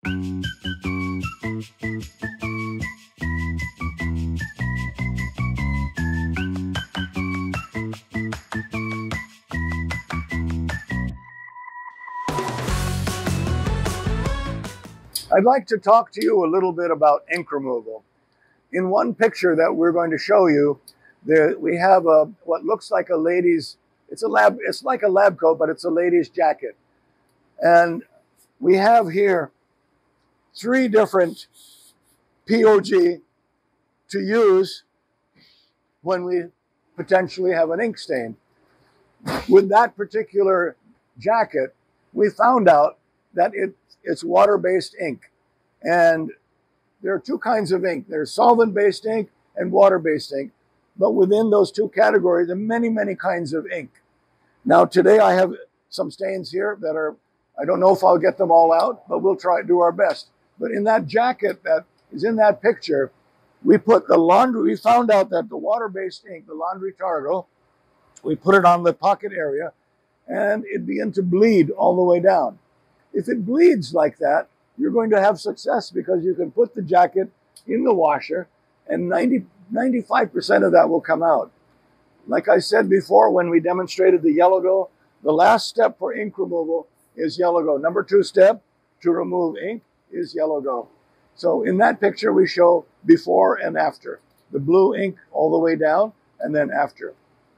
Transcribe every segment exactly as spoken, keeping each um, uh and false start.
I'd like to talk to you a little bit about ink removal. In one picture that we're going to show you, there we have a what looks like a lady's, it's a lab, it's like a lab coat, but it's a lady's jacket. And we have here three different P O G to use when we potentially have an ink stain. With that particular jacket, we found out that it, it's water-based ink. And there are two kinds of ink. There's solvent-based ink and water-based ink. But within those two categories, there are many, many kinds of ink. Now, today I have some stains here that are, I don't know if I'll get them all out, but we'll try to do our best. But in that jacket that is in that picture, we put the laundry, we found out that the water-based ink, the Laundry Targo, we put it on the pocket area and it began to bleed all the way down. If it bleeds like that, you're going to have success because you can put the jacket in the washer and ninety, ninety-five percent of that will come out. Like I said before, when we demonstrated the Yellow Go, the last step for ink removal is Yellow Go. Number two step to remove ink is Yellow Go. So in that picture, we show before and after. The blue ink all the way down and then after.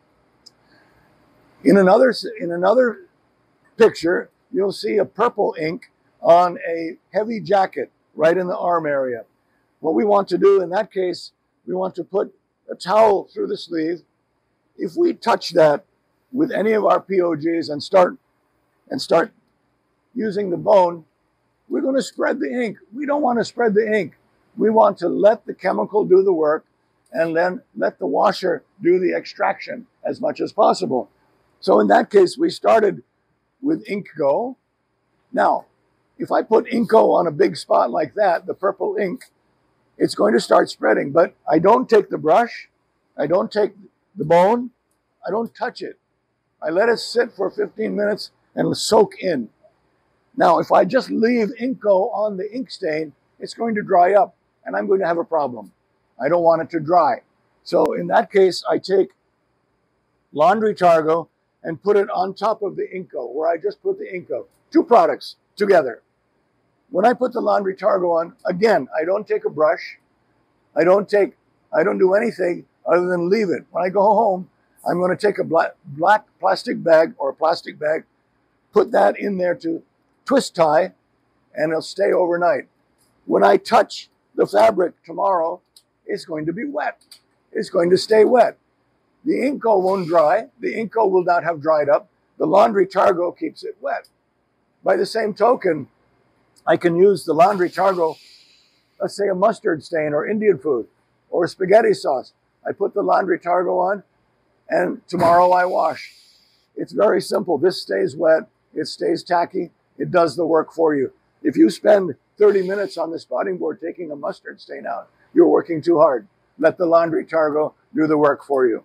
In another, in another picture, you'll see a purple ink on a heavy jacket right in the arm area. What we want to do in that case, we want to put a towel through the sleeve. If we touch that with any of our P O Gs and start, and start using the bone, we're going to spread the ink. We don't want to spread the ink. We want to let the chemical do the work and then let the washer do the extraction as much as possible. So in that case, we started with Ink Go. Now, if I put Ink Go on a big spot like that, the purple ink, it's going to start spreading. But I don't take the brush, I don't take the bone, I don't touch it. I let it sit for fifteen minutes and soak in. Now, if I just leave Ink Go on the ink stain, it's going to dry up and I'm going to have a problem. I don't want it to dry. So in that case, I take Laundry Targo and put it on top of the Ink Go, where I just put the Ink Go. Two products together. When I put the Laundry Targo on, again, I don't take a brush. I don't take, I don't do anything other than leave it. When I go home, I'm going to take a black, black plastic bag or a plastic bag, put that in there to twist tie, and it'll stay overnight. When I touch the fabric tomorrow, it's going to be wet. It's going to stay wet. The Ink Go won't dry. The Ink Go will not have dried up. The Laundry Targo keeps it wet. By the same token, I can use the Laundry Targo, let's say a mustard stain or Indian food or spaghetti sauce. I put the Laundry Targo on and tomorrow I wash. It's very simple. This stays wet. It stays tacky. It does the work for you. If you spend thirty minutes on the spotting board taking a mustard stain out, you're working too hard. Let the Laundry Targo do the work for you.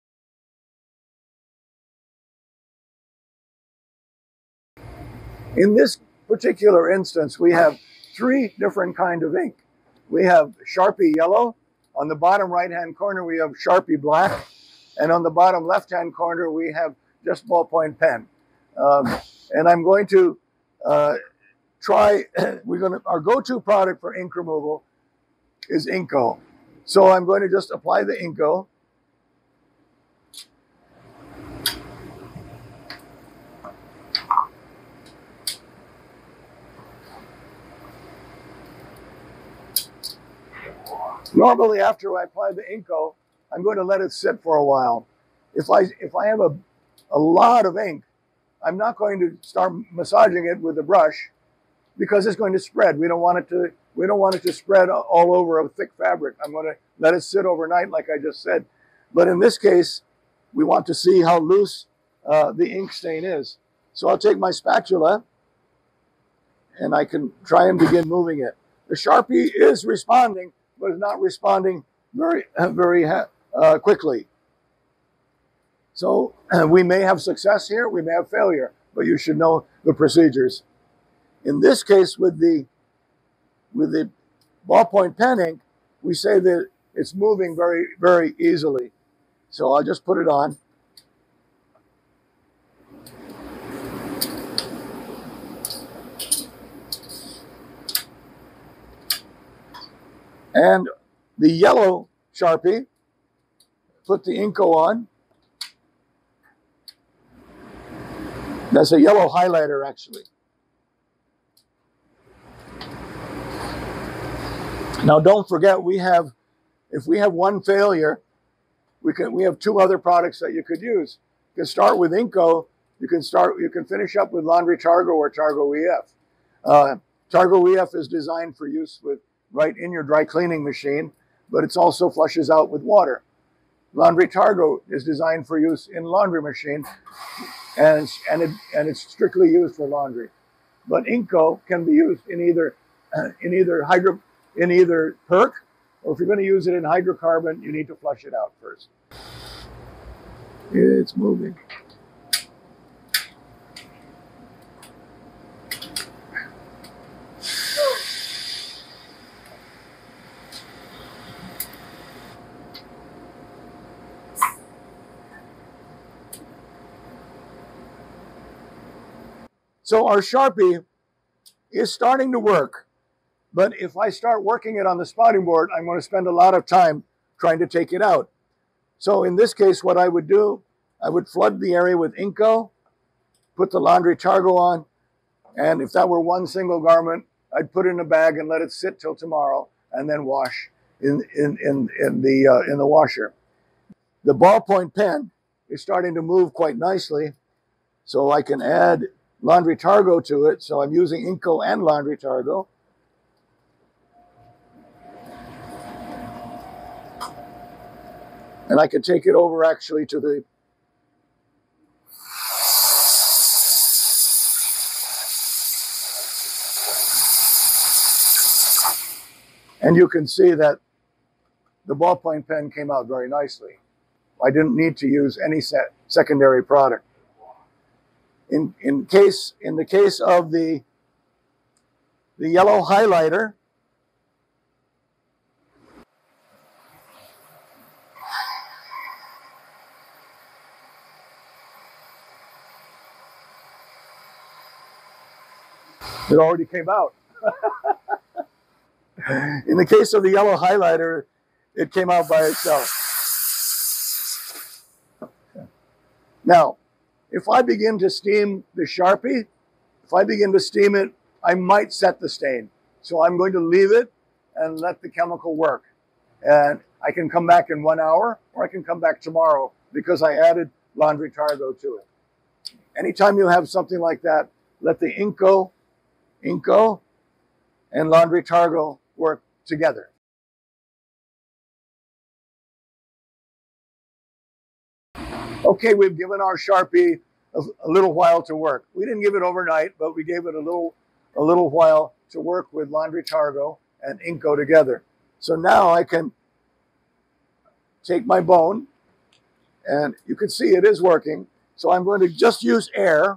In this particular instance, we have three different kinds of ink. We have Sharpie Yellow. On the bottom right-hand corner, we have Sharpie Black. And on the bottom left-hand corner, we have just ballpoint pen. Um, and I'm going to uh, try, we're going to, our go-to product for ink removal is Ink Go. So I'm going to just apply the Ink Go. Normally, after I apply the Ink Go, I'm going to let it sit for a while. If I, if I have a, a lot of ink, I'm not going to start massaging it with a brush because it's going to spread. We don't want it to, we don't want it to spread all over a thick fabric. I'm going to let it sit overnight, like I just said. But in this case, we want to see how loose uh, the ink stain is. So I'll take my spatula and I can try and begin moving it. The Sharpie is responding, but is not responding very, very uh, quickly. So uh, we may have success here, we may have failure, but you should know the procedures. In this case, with the with the ballpoint pen ink, we say that it's moving very, very easily. So I'll just put it on. And the yellow Sharpie, put the Inco on. That's a yellow highlighter, actually. Now, don't forget, we have, if we have one failure, we can we have two other products that you could use. You can start with Inco. You can start. You can finish up with Laundry Targo or Targo E F. Uh, Targo E F is designed for use with right in your dry cleaning machine, but it also flushes out with water. Laundry Targo is designed for use in laundry machine, and it's, and it and it's strictly used for laundry. But Inco can be used in either uh, in either hydro in either perc, or if you're going to use it in hydrocarbon, you need to flush it out first. It's moving. So our Sharpie is starting to work, but if I start working it on the spotting board, I'm going to spend a lot of time trying to take it out. So in this case, what I would do, I would flood the area with Inco, put the Laundry Targo on, and if that were one single garment, I'd put it in a bag and let it sit till tomorrow, and then wash in in in, in the uh, in the washer. The ballpoint pen is starting to move quite nicely, so I can add Laundry Targo to it. So I'm using Inco and Laundry Targo. And I could take it over actually to the and you can see that the ballpoint pen came out very nicely. I didn't need to use any set secondary product. In in case in the case of the the yellow highlighter, it already came out. In the case of the yellow highlighter, it came out by itself. Now, if I begin to steam the Sharpie, if I begin to steam it, I might set the stain. So I'm going to leave it and let the chemical work. And I can come back in one hour, or I can come back tomorrow because I added Laundry Targo to it. Anytime you have something like that, let the Inco, Inco and Laundry Targo work together. Okay, we've given our Sharpie a, a little while to work. We didn't give it overnight, but we gave it a little, a little while to work with Laundry Targo and Inco together. So now I can take my bone, and you can see it is working. So I'm going to just use air.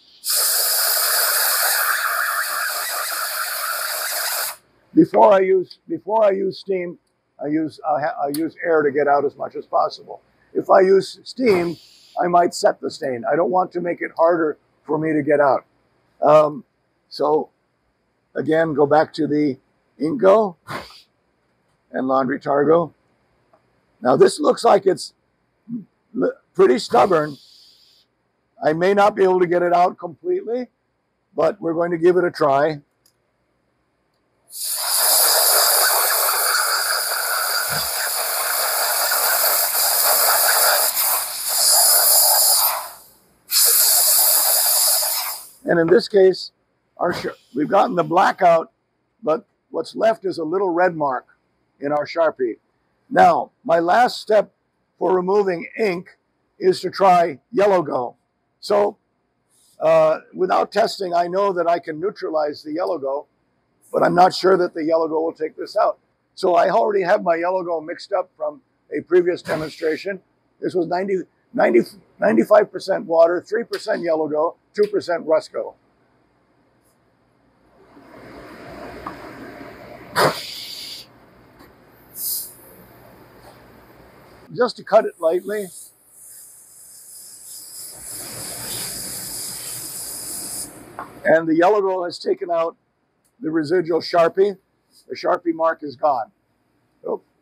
Before I use before I use steam, I use I, I use air to get out as much as possible. If I use steam, I might set the stain. I don't want to make it harder for me to get out. Um, so again, go back to the Inco and Laundry Targo. Now this looks like it's pretty stubborn. I may not be able to get it out completely, but we're going to give it a try. And in this case, our we've gotten the black out, but what's left is a little red mark in our Sharpie. Now, my last step for removing ink is to try Yellow Go. So uh, without testing, I know that I can neutralize the Yellow Go, but I'm not sure that the Yellow Go will take this out. So I already have my Yellow Go mixed up from a previous demonstration. This was ninety, ninety, ninety-five percent water, three percent Yellow Go, two percent Rust Go. Just to cut it lightly. And the yellow glow has taken out the residual Sharpie. The Sharpie mark is gone. Oh.